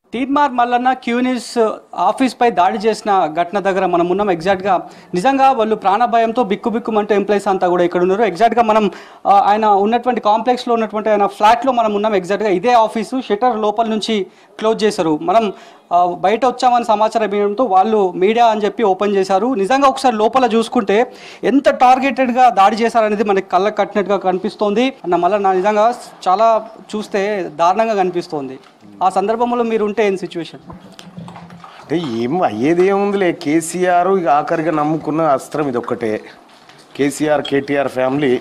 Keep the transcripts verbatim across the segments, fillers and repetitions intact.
తీన్మార్ మల్లన్న క్యూనిస్ ఆఫీస్ పై దాడి చేసిన ఘటన దగ్గర మనం ఉన్నాం. ఎగ్జాక్ట్గా నిజంగా వాళ్ళు ప్రాణభయంతో బిక్కు బిక్కుమంటూ ఎంప్లాయీస్ అంతా కూడా ఇక్కడ ఉన్నారు. ఎగ్జాక్ట్గా మనం ఆయన ఉన్నటువంటి కాంప్లెక్స్లో ఉన్నటువంటి ఆయన ఫ్లాట్లో మనం ఉన్నాం. ఎగ్జాక్ట్గా ఇదే ఆఫీసు షట్టర్ లోపల నుంచి క్లోజ్ చేశారు. మనం బయట వచ్చామని సమాచారం ఇవ్వడంతో వాళ్ళు మీడియా అని చెప్పి ఓపెన్ చేశారు. నిజంగా ఒకసారి లోపల చూసుకుంటే ఎంత టార్గెటెడ్గా దాడి చేశారనేది మనకి కళ్ళకు కట్టినట్టుగా కనిపిస్తోంది అన్న మళ్ళీ నా నిజంగా చాలా చూస్తే దారుణంగా కనిపిస్తోంది. ఆ సందర్భంలో మీరు ఉంటే ఏం సిచ్యువేషన్? అంటే ఏం అయ్యేది ఏముందిలే, కేసీఆర్ ఇక ఆఖరిగా నమ్ముకున్న అస్త్రం ఇది ఒక్కటే. కేసీఆర్ కేటీఆర్ ఫ్యామిలీ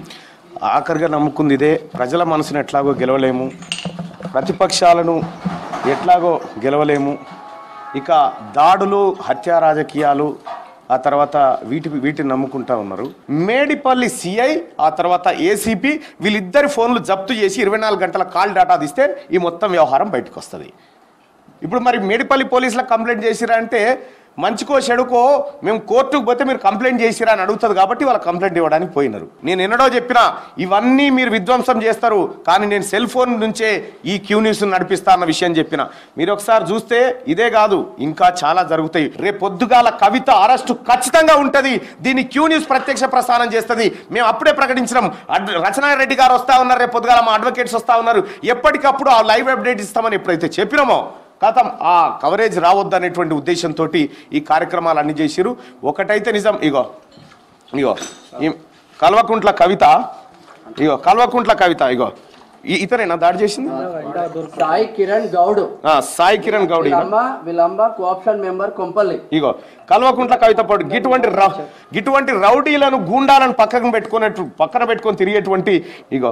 ఆఖరిగా నమ్ముకుంది ఇదే. ప్రజల మనసును ఎట్లాగో గెలవలేము, ప్రతిపక్షాలను ఎట్లాగో గెలవలేము, ఇక దాడులు హత్యా రాజకీయాలు ఆ తర్వాత వీటి వీటిని నమ్ముకుంటా ఉన్నారు. మేడిపల్లి సిఐ ఆ తర్వాత ఏసీపీ వీళ్ళిద్దరి ఫోన్లు జప్తు చేసి ఇరవై నాలుగు గంటల కాల్ డేటా తీస్తే ఈ మొత్తం వ్యవహారం బయటకు వస్తుంది. ఇప్పుడు మరి మేడిపల్లి పోలీసులకు కంప్లైంట్ చేసిరా అంటే మంచికో చెడుకో మేము కోర్టుకు పోతే మీరు కంప్లైంట్ చేసిరా అని అడుగుతుంది కాబట్టి వాళ్ళ కంప్లైంట్ ఇవ్వడానికి పోయినారు. నేను ఎన్నడో చెప్పినా ఇవన్నీ మీరు విధ్వంసం చేస్తారు, కానీ నేను సెల్ ఫోన్ నుంచే ఈ క్యూ న్యూస్ నడిపిస్తా అన్న విషయం చెప్పిన. మీరు ఒకసారి చూస్తే ఇదే కాదు ఇంకా చాలా జరుగుతాయి. రేపు పొద్దుగాల కవిత అరెస్టు ఖచ్చితంగా ఉంటుంది. దీన్ని క్యూ న్యూస్ ప్రత్యక్ష ప్రసారం చేస్తుంది. మేము అప్పుడే ప్రకటించినాం. రచనారెడ్డి గారు వస్తా ఉన్నారు, రేపు పొద్దుగాల మా అడ్వకేట్స్ వస్తా ఉన్నారు. ఎప్పటికప్పుడు ఆ లైవ్ అప్డేట్ ఇస్తామని ఎప్పుడైతే చెప్పినామో కథం ఆ కవరేజ్ రావద్దు అనేటువంటి ఉద్దేశంతో ఈ కార్యక్రమాలు అన్ని చేసిరు. ఒకటైతే నిజం, ఇగో ఇగో ఈ కల్వకుంట్ల కవిత, ఇగో కల్వకుంట్ల కవిత ఇగో ఇతరేనా దాడి చేసింది? సాయి కిరణ్ గౌడ్. Sai Kiran Goud cooption member Kompally. ఇగో కల్వకుంట్ల కవిత పాటు గిటువంటి గిటువంటి రౌడీలను గూండాలను పక్కన పెట్టుకున్నట్టు పక్కన పెట్టుకొని తిరిగేటువంటి ఇగో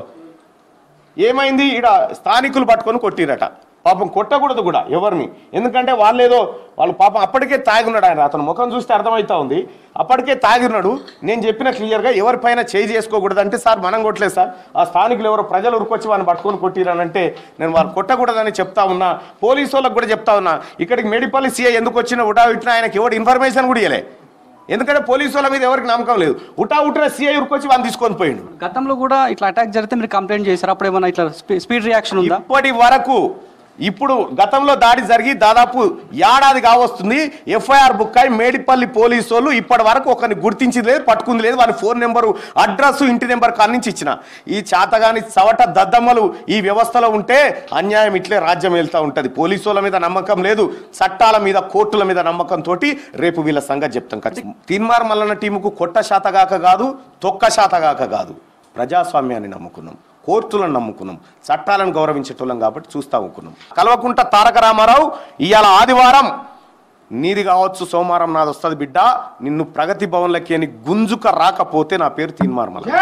ఏమైంది, ఈడ స్థానికులు పట్టుకొని కొట్టిరట. పాపం కొట్టకూడదు కూడా ఎవరిని, ఎందుకంటే వాళ్ళేదో వాళ్ళు పాపం అప్పటికే తాగినాడు. ఆయన అతను ముఖం చూస్తే అర్థమవుతా ఉంది, అప్పటికే తాగినాడు. నేను చెప్పిన క్లియర్గా ఎవరిపైన చేయి చేసుకోకూడదు అంటే, సార్ మనం కొట్టలేదు సార్, ఆ స్థానికులు ఎవరో ప్రజలు ఉరుకొచ్చి వాళ్ళని పట్టుకొని కొట్టిరానంటే నేను వాళ్ళు కొట్టకూడదని చెప్తా ఉన్నా. పోలీసు వాళ్ళకి కూడా చెప్తా ఉన్నా. ఇక్కడికి మేడిపల్లి సీఐ ఎందుకు వచ్చినా ఉటా ఇట్లా ఆయనకి ఎవరు ఇన్ఫర్మేషన్ కూడా ఇవ్వలే, ఎందుకంటే పోలీసు వాళ్ళ మీద ఎవరికి నమ్మకం లేదు. ఉటా ఉట్టిన సీఐ ఉరుకొచ్చి వాళ్ళని తీసుకొని పోయిండు. గతంలో కూడా ఇట్లా అటాక్ జరిగితే మీరు కంప్లైంట్ చేశారు, అప్పుడు ఏమన్నా ఇట్లా స్పీడ్ రియాక్షన్ ఉందా? ఇప్పటి వరకు ఇప్పుడు గతంలో దాడి జరిగి దాదాపు ఏడాది కావస్తుంది. ఎఫ్ఐఆర్ బుక్ అయి మేడిపల్లి పోలీసు వాళ్ళు ఇప్పటి వరకు ఒకరిని గుర్తించింది లేదు, పట్టుకుంది లేదు. వారి ఫోన్ నెంబరు, అడ్రస్, ఇంటి నెంబర్ కానించి ఇచ్చిన. ఈ చాతగాని చవట దద్దమ్మలు ఈ వ్యవస్థలో ఉంటే అన్యాయం ఇట్లే రాజ్యం వెళ్తూ ఉంటుంది. పోలీసు వాళ్ళ మీద నమ్మకం లేదు, చట్టాల మీద కోర్టుల మీద నమ్మకంతో రేపు వీళ్ళ సంగతి చెప్తాం. ఖచ్చితంగా తీన్మార్ మల్లన్న టీముకు కొట్ట శాతగాక కాదు, తొక్క శాతగాక కాదు, ప్రజాస్వామ్యాన్ని నమ్ముకున్నాం, కోర్టులను నమ్ముకున్నాం, చట్టాలను గౌరవించేటోళ్ళం కాబట్టి చూస్తా ఊకున్నాం. కల్వకుంట్ల తారక రామారావు ఇవాళ ఆదివారం నీది కావచ్చు, సోమవారం నాది వస్తుంది బిడ్డ, నిన్ను ప్రగతి భవన్లకి అని గుంజుక రాకపోతే నా పేరు తీన్మార్ మల్లన్న.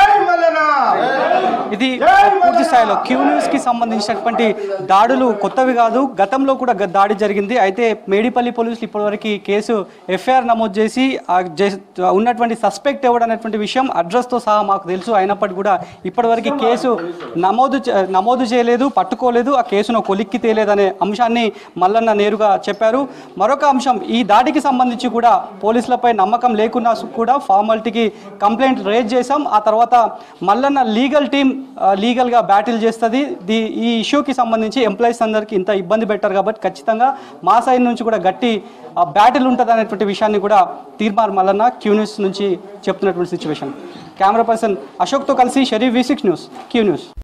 ఇది పూర్తి స్థాయిలో క్యూ న్యూస్ కి సంబంధించినటువంటి దాడులు కొత్తవి కాదు, గతంలో కూడా దాడి జరిగింది. అయితే మేడిపల్లి పోలీసులు ఇప్పటివరకు కేసు ఎఫ్ఐఆర్ నమోదు చేసి ఉన్నటువంటి సస్పెక్ట్ ఎవడు అనేటువంటి విషయం అడ్రస్తో సహా మాకు తెలుసు. అయినప్పటికీ కూడా ఇప్పటివరకు కేసు నమోదు నమోదు చేయలేదు, పట్టుకోలేదు, ఆ కేసును కొలిక్కి తేలేదనే అంశాన్ని మల్లన్న నేరుగా చెప్పారు. మరొక అంశం, ఈ దాడికి సంబంధించి కూడా పోలీసులపై నమ్మకం లేకున్నా కూడా ఫార్మాలిటీకి కంప్లైంట్ రేజ్ చేశాం. ఆ తర్వాత మల్లన్న లీగల్ టీం లీగల్గా బ్యాటిల్ చేస్తుంది. దీ ఈ ఇష్యూకి సంబంధించి ఎంప్లాయీస్ అందరికీ ఇంత ఇబ్బంది పెట్టారు కాబట్టి ఖచ్చితంగా మా సైడ్ నుంచి కూడా గట్టి బ్యాటిల్ ఉంటుంది అనేటువంటి విషయాన్ని కూడా తీన్మార్ మల్లన్న క్యూ న్యూస్ నుంచి చెప్తున్నటువంటి సిచ్యువేషన్. కెమెరా పర్సన్ అశోక్తో కలిసి Sharif, V six news, Q news.